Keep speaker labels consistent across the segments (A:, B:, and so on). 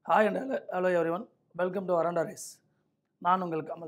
A: Hi and hello everyone, welcome to Veranda Race. நான் உங்கள் Kamal.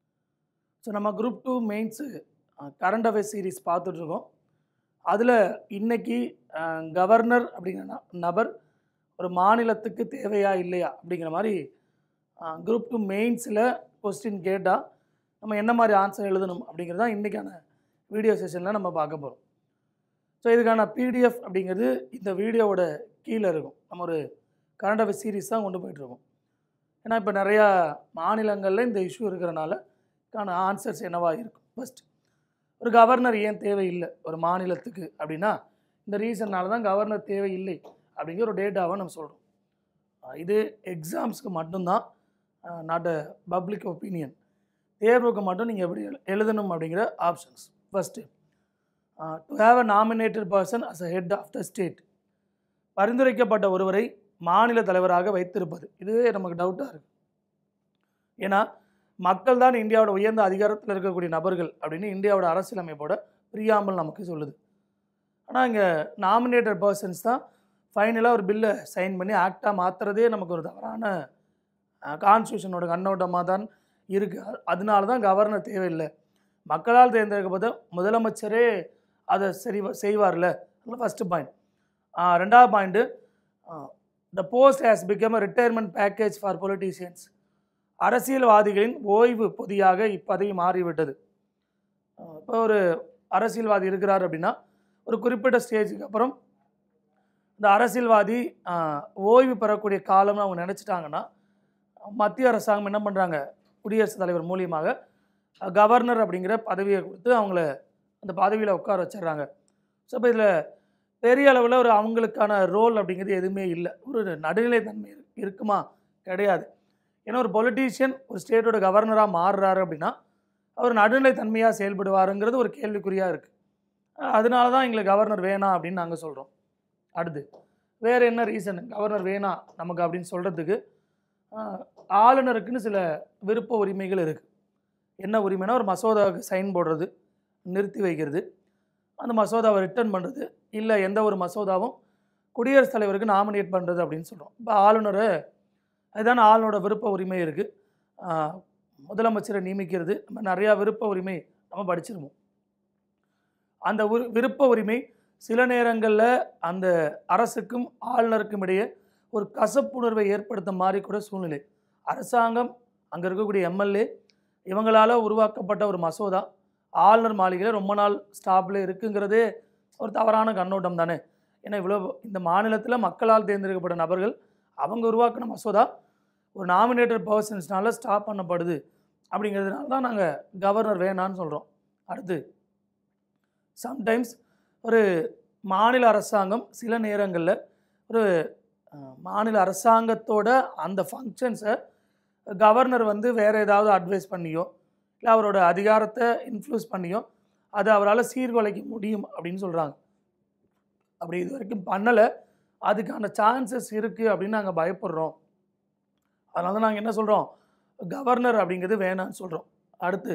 A: So நம்ம group 2 mains current affairs series பார்த்துட்ருக்கோம். அதில் இன்னைக்கு கவர்னர் அப்படிங்கிற நபர் ஒரு மாநிலத்துக்கு தேவையா இல்லையா அப்படிங்கிற மாதிரி குரூப் 2 மெயின்ஸில் கொஸ்டின் கேட்டால் நம்ம என்ன மாதிரி ஆன்சர் எழுதணும் அப்படிங்கிறது தான் இன்றைக்கான வீடியோ செஷனில் நம்ம பார்க்க போகிறோம். ஸோ இதுக்கான பிடிஎஃப் அப்படிங்கிறது இந்த வீடியோவோட கீழே இருக்கும். நம்ம ஒரு கரண்ட் அஃபேர்ஸ் சீரீஸ் தான் கொண்டு போயிட்டுருக்கோம். ஏன்னா இப்போ நிறையா மாநிலங்களில் இந்த இஷ்யூ இருக்கிறனால ஆன்சர்ஸ் என்னவாக இருக்கும். ஃபஸ்ட், ஒரு கவர்னர் ஏன் தேவையில்லை ஒரு மாநிலத்துக்கு அப்படின்னா இந்த ரீசன்னால தான் கவர்னர் தேவையில்லை அப்படிங்கிற ஒரு டேட்டாவை நம்ம சொல்கிறோம். இது எக்ஸாம்ஸ்க்கு மட்டும்தான், நாட் அ பப்ளிக் ஒப்பீனியன். தேர்வுக்கு மட்டும் நீங்கள் எப்படி எழுதணும் அப்படிங்கிற options. First, to have a nominated person as a head of the state. பரிந்துரைக்கப்பட்ட ஒருவரை மாநில தலைவராக வைத்திருப்பது. இதுவே நமக்கு டவுட்டாக இருக்குது. ஏன்னா மக்கள் தான் இந்தியாவோட உயர்ந்த அதிகாரத்தில் இருக்கக்கூடிய நபர்கள் அப்படின்னு இந்தியாவோட அரசியலமைப்போட பிரியாமல் நமக்கு சொல்லுது. ஆனால் இங்கே நாமினேட்டட் பர்சன்ஸ் தான் ஃபைனலாக ஒரு பில்லை சைன் பண்ணி ஆக்டாக மாற்றுறதே நமக்கு ஒரு தவறான கான்ஸ்டியூஷனோட கண்ணோட்டமாக தான் இருக்குது. அதனால தான் கவர்னர் தேவையில்லை, மக்களால் தேர்ந்தெடுக்கப்பட்ட முதலமைச்சரே அதை செய்வார்ல. அதில் ஃபஸ்ட்டு பாயிண்ட். ரெண்டாவது point, the post has become a retirement package for politicians. அரசியல்வாதிகளின் ஓய்வு பொதியாக இப்பதவி மாறிவிட்டது. இப்போ ஒரு அரசியல்வாதி இருக்கிறார் அப்படின்னா ஒரு குறிப்பிட்ட ஸ்டேஜுக்கு அப்புறம் இந்த அரசியல்வாதி ஓய்வு பெறக்கூடிய காலம்னு அவங்க நினச்சிட்டாங்கன்னா மத்திய அரசாங்கம் என்ன பண்ணுறாங்க, குடியரசுத் தலைவர் மூலியமாக கவர்னர் அப்படிங்கிற பதவியை கொடுத்து அவங்கள அந்த பதவியில் உட்கார வச்சிடுறாங்க. ஸோ இப்போ இதில் பெரிய அளவில் ஒரு அவங்களுக்கான ரோல் அப்படிங்கிறது எதுவுமே இல்லை. ஒரு நடுநிலைத்தன்மை இருக்குமா? கிடையாது. ஏன்னா ஒரு பொலிட்டீஷியன் ஒரு ஸ்டேட்டோட கவர்னராக மாறுறாரு அப்படின்னா அவர் நடுநிலைத்தன்மையாக செயல்படுவாருங்கிறது ஒரு கேள்விக்குறியாக இருக்குது. அதனால தான் எங்களுக்கு கவர்னர் வேணாம் அப்படின்னு நாங்கள் சொல்கிறோம். அடுத்து, வேறு என்ன ரீசன் கவர்னர் வேணாம் நமக்கு அப்படின்னு சொல்கிறதுக்கு? ஆளுநருக்குன்னு சில விருப்ப உரிமைகள் இருக்குது. என்ன உரிமைனா, ஒரு மசோதாவுக்கு சைன் போடுறது, நிறுத்தி வைக்கிறது, அந்த மசோதாவை ரிட்டர்ன் பண்ணுறது, இல்லை எந்த ஒரு மசோதாவும் குடியரசுத் தலைவருக்கு நாமினேட் பண்ணுறது அப்படின்னு சொல்கிறோம். இப்போ ஆளுநர், அதுதானே ஆளுநரோட விருப்ப உரிமை இருக்குது. முதலமைச்சரை நியமிக்கிறது, நம்ம நிறையா விருப்ப உரிமை நம்ம படிச்சிருவோம். அந்த விருப்ப உரிமை சில நேரங்களில் அந்த அரசுக்கும் ஆளுநருக்கும் இடையே ஒரு கசப்புணர்வை ஏற்படுத்த மாதிரி கூட சூழ்நிலை. அரசாங்கம், அங்கே இருக்கக்கூடிய எம்எல்ஏ இவங்களால் உருவாக்கப்பட்ட ஒரு மசோதா ஆளுநர் மாளிகையில் ரொம்ப நாள் ஸ்டாப்பில் இருக்குங்கிறதே ஒரு தவறான கண்ணோட்டம் தானே. ஏன்னா இவ்வளோ இந்த மாநிலத்தில் மக்களால் தேர்ந்தெடுக்கப்பட்ட நபர்கள் அவங்க உருவாக்கின மசோதா ஒரு நாமினேட்டட் பர்சன்ஸ்னால ஸ்டாப் பண்ணப்படுது. அப்படிங்கிறதுனால தான் நாங்கள் கவர்னர் வேணான்னு சொல்கிறோம். அடுத்து, சம்டைம்ஸ் ஒரு மாநில அரசாங்கம் சில நேரங்களில் ஒரு மாநில அரசாங்கத்தோட அந்த ஃபங்க்ஷன்ஸை கவர்னர் வேறு ஏதாவது அட்வைஸ் பண்ணியோ இல்லை அவரோட அதிகாரத்தை இன்ஃப்ளூஸ் பண்ணியோ அது அவரால் சீர்குலைக்க முடியும் அப்படின்னு சொல்கிறாங்க. அப்படி இது வரைக்கும் பண்ணலை, அதுக்கான சான்சஸ் இருக்குது அப்படின்னு நாங்கள் பயப்படுறோம். அதனால தான் நாங்கள் என்ன சொல்கிறோம், கவர்னர் அப்படிங்கிறது வேணான்னு சொல்கிறோம். அடுத்து,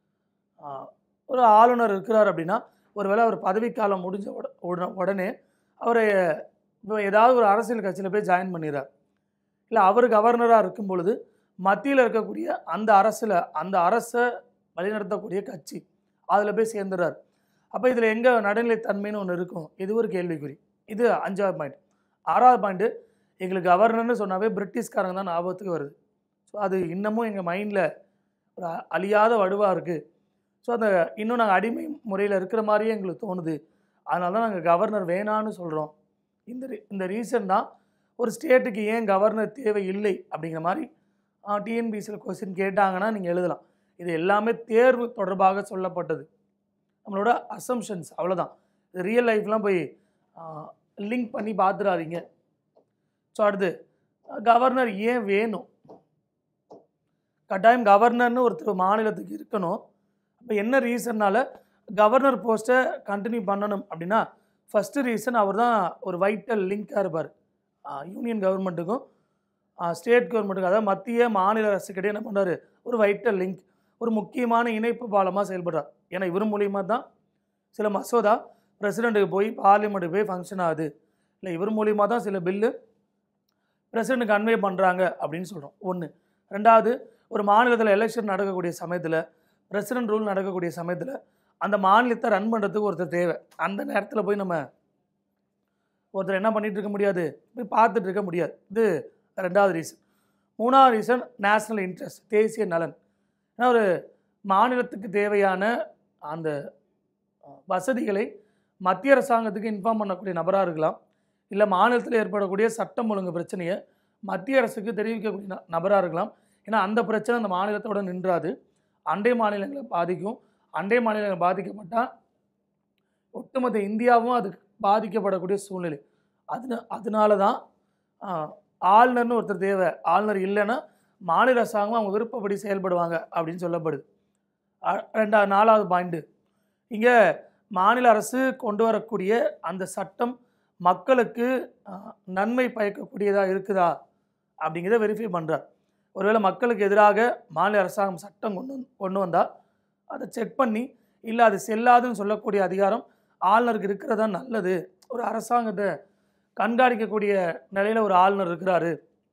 A: ஒரு ஆளுநர் இருக்கிறார் அப்படின்னா ஒருவேளை அவர் பதவிக்காலம் முடிஞ்ச உடனே அவரை ஏதாவது ஒரு அரசியல் கட்சியில் போய் ஜாயின் பண்ணிடுறார். இல்லை அவர் கவர்னராக இருக்கும் பொழுது மத்தியில் இருக்கக்கூடிய அந்த அரசை வழிநடத்தக்கூடிய கட்சி அதில் போய் சேர்ந்துடுறார். அப்போ இதில் எங்கே நடுநிலைத்தன்மைன்னு ஒன்று இருக்கும்? இது ஒரு கேள்விக்குறி. இது 5வது பாயிண்ட். 6வது பாயிண்ட்டு, எங்களுக்கு கவர்னர்னு சொன்னாவே பிரிட்டிஷ்காரங்க தான் ஞாபகத்துக்கு வருது. ஸோ அது இன்னமும் எங்கள் மைண்டில் ஒரு அழியாத வடுவாக இருக்குது. ஸோ அந்த இன்னும் நாங்கள் அடிமை முறையில் இருக்கிற மாதிரியே எங்களுக்கு தோணுது. அதனால தான் நாங்கள் கவர்னர் வேணான்னு சொல்கிறோம். இந்த ரீசன் தான் ஒரு ஸ்டேட்டுக்கு ஏன் கவர்னர் தேவை இல்லை அப்படிங்கிற மாதிரி டிஎன்பிசியில் கொஸ்டின் கேட்டாங்கன்னா நீங்கள் எழுதலாம். இது எல்லாமே தேர்வு தொடர்பாக சொல்லப்பட்டது, நம்மளோட அசம்ஷன்ஸ், அவ்வளோதான். ரியல் லைஃப்லாம் போய் லிங்க் பண்ணி பார்த்துடாதீங்க. ஸோ அடுத்து, கவர்னர் ஏன் வேணும்? கட்டாயம் கவர்னர்னு ஒருத்தர் மாநிலத்துக்கு இருக்கணும். அப்போ என்ன ரீசன்னால் கவர்னர் போஸ்ட்டை கண்டினியூ பண்ணணும் அப்படின்னா, ஃபஸ்ட்டு ரீசன் அவர் தான் ஒரு வைட்டல் லிங்காக இருப்பார் யூனியன் கவர்மெண்ட்டுக்கும் ஸ்டேட் கவர்மெண்ட்டுக்கும். அதாவது மத்திய மாநில அரசுக்கிட்டே என்ன பண்ணுறாரு, ஒரு வைட்டல் லிங்க், ஒரு முக்கியமான இணைப்பு பாலமாக செயல்படுறார். ஏன்னா இவர் மூலியமாக தான் சில மசோதா பிரசிடெண்ட்டுக்கு போய் பார்லிமெண்ட்டுக்கு போய் ஃபங்க்ஷன் ஆகுது. இல்லை இவர் மூலியமாக தான் சில பில்லு பிரசிடென்ட் கன்வே பண்ணுறாங்க அப்படின்னு சொல்கிறோம் ஒன்று. ரெண்டாவது, ஒரு மாநிலத்தில் எலெக்ஷன் நடக்கக்கூடிய சமயத்தில், பிரசிடென்ட் ரூல் நடக்கக்கூடிய சமயத்தில் அந்த மாநிலத்தை ரன் பண்ணுறதுக்கு ஒருத்தர் தேவை. அந்த நேரத்தில் போய் நம்ம ஒருத்தர் என்ன பண்ணிகிட்டு இருக்க முடியாது, போய் பார்த்துட்டு இருக்க முடியாது. இது ரெண்டாவது ரீசன். மூணாவது ரீசன் நேஷ்னல் இன்ட்ரெஸ்ட், தேசிய நலன். ஏன்னா ஒரு மாநிலத்துக்கு தேவையான அந்த வசதிகளை மத்திய அரசாங்கத்துக்கு இன்ஃபார்ம் பண்ணக்கூடிய நபராக இருக்கலாம், இல்லை மாநிலத்தில் ஏற்படக்கூடிய சட்டம் ஒழுங்கு பிரச்சனையை மத்திய அரசுக்கு தெரிவிக்கக்கூடிய நபராக இருக்கலாம். ஏன்னா அந்த பிரச்சனை அந்த மாநிலத்தோட நின்றாது, அண்டை மாநிலங்களை பாதிக்கும். அண்டை மாநிலங்கள் பாதிக்கப்பட்டால் ஒட்டுமொத்த இந்தியாவும் அதுக்கு பாதிக்கப்படக்கூடிய சூழ்நிலை. அதனால தான் ஆளுநர்னு ஒருத்தர் தேவை. ஆளுநர் இல்லைன்னா மாநில அரசாங்கம் அவங்க விருப்பப்படி செயல்படுவாங்க அப்படின்னு சொல்லப்படுது. நாலாவது பாயிண்ட்டு, இங்கே மாநில அரசு கொண்டு வரக்கூடிய அந்த சட்டம் மக்களுக்கு நன்மை பயக்கக்கூடியதாக இருக்குதா அப்படிங்கிறத வெரிஃபை பண்ணுறார். ஒருவேளை மக்களுக்கு எதிராக மாநில அரசாங்கம் சட்டம் கொண்டு வந்தால் அதை செக் பண்ணி, இல்லை அது செல்லாதுன்னு சொல்லக்கூடிய அதிகாரம் ஆளுநருக்கு இருக்கிறதா நல்லது. ஒரு அரசாங்கத்தை கண்காணிக்கக்கூடிய நிலையில் ஒரு ஆளுநர் இருக்கிறாரு,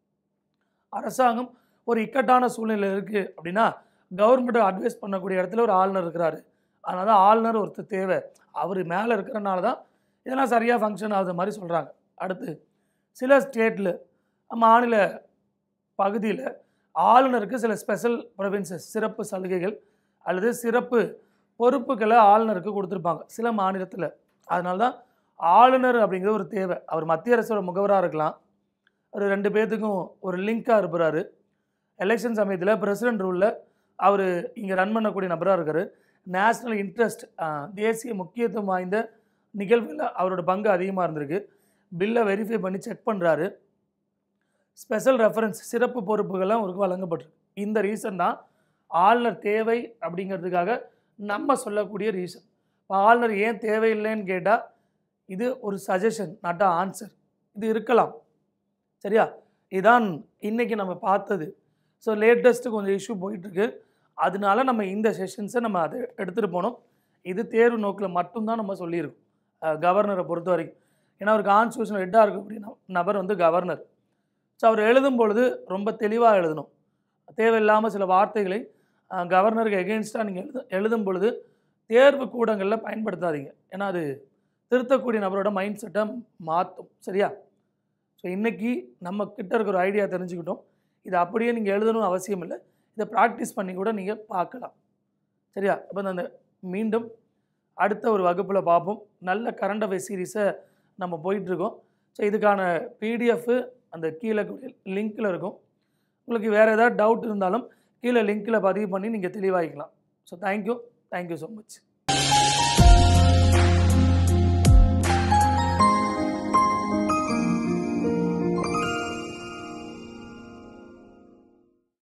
A: அரசாங்கம் ஒரு இக்கட்டான சூழ்நிலை இருக்குது அப்படின்னா கவர்மெண்ட்டை அட்வைஸ் பண்ணக்கூடிய இடத்துல ஒரு ஆளுநர் இருக்கிறாரு. அதனால தான் ஆளுநர் ஒருத்தர் தேவை. அவர் மேலே இருக்கிறனால தான் இதெல்லாம் சரியாக ஃபங்க்ஷன் ஆகுது மாதிரி சொல்கிறாங்க. அடுத்து, சில ஸ்டேட்டில் மாநில பகுதியில் ஆளுநருக்கு சில ஸ்பெஷல் ப்ரொவின்சஸ், சிறப்பு சலுகைகள் அல்லது சிறப்பு பொறுப்புகளை ஆளுநருக்கு கொடுத்துருப்பாங்க சில மாநிலத்தில். அதனால தான் ஆளுநர் அப்படிங்கிறது ஒரு தேவை. அவர் மத்திய அரசோட முகவராக இருக்கலாம், ஒரு 2 பேர்த்துக்கும் ஒரு லிங்காக இருப்பார். எலெக்ஷன் சமயத்தில் பிரசிடென்ட் ரூலில் அவர் இங்கே ரன் பண்ணக்கூடிய நபராக இருக்கார். நேஷ்னல் இன்ட்ரெஸ்ட், தேசிய முக்கியத்துவம் வாய்ந்த நிகழ்வுகளில் அவரோட பங்கு அதிகமாக இருந்திருக்கு. பில்லை வெரிஃபை பண்ணி செக் பண்ணுறாரு. ஸ்பெஷல் ரெஃபரன்ஸ், சிறப்பு பொறுப்புகள்லாம் அவருக்கு வழங்கப்பட்டிருக்கு. இந்த ரீசன் தான் ஆளுநர் தேவை அப்படிங்கிறதுக்காக நம்ம சொல்லக்கூடிய ரீசன். இப்போ ஆளுநர் ஏன் தேவையில்லைன்னு கேட்டால் இது ஒரு சஜஷன், நாட் அ ஆன்சர். இது இருக்கலாம், சரியா? இதுதான் இன்றைக்கி நம்ம பார்த்தது. ஸோ லேட்டஸ்ட்டு கொஞ்சம் இஷ்யூ போயிட்டுருக்கு. அதனால நம்ம இந்த செஷன்ஸை நம்ம அதை எடுத்துகிட்டு போனோம். இது தேர்வு நோக்கில் மட்டும்தான் நம்ம சொல்லியிருக்கோம் கவர்னரை பொறுத்த வரைக்கும். ஏன்னா ஒரு கான்ஸ்டியூஷன் ஹெட்டாக இருக்கக்கூடிய நபர் வந்து கவர்னர். ஸோ அவர் எழுதும் பொழுது ரொம்ப தெளிவாக எழுதணும். தேவையில்லாமல் சில வார்த்தைகளை கவர்னருக்கு எகெயின்ஸ்டாக நீங்கள் எழுதும் பொழுது தேர்வு கூடங்களில் பயன்படுத்தாதீங்க. ஏன்னா அது திருத்தக்கூடிய நபரோட மைண்ட் செட்டை மாற்றும், சரியா? ஸோ இன்றைக்கி நம்ம கிட்ட இருக்கிற ஒரு ஐடியா தெரிஞ்சுக்கிட்டோம். இதை அப்படியே நீங்கள் எழுதணும்னு அவசியம் இல்லை, இதை ப்ராக்டிஸ் பண்ணி கூட நீங்கள் பார்க்கலாம், சரியா? அப்போ அந்த மீண்டும் அடுத்த ஒரு வகுப்பில் பார்ப்போம். நல்ல கரண்ட் அஃபேர்ஸ் சீரீஸை நம்ம போயிட்டுருக்கோம். ஸோ இதுக்கான பிடிஎஃப் அந்த கீழே லிங்க்கில் இருக்கும். உங்களுக்கு வேறு ஏதாவது டவுட் இருந்தாலும் கீழே லிங்க்கில் பதிவு பண்ணி நீங்கள் தெளிவாகிக்கலாம். So thank you so much.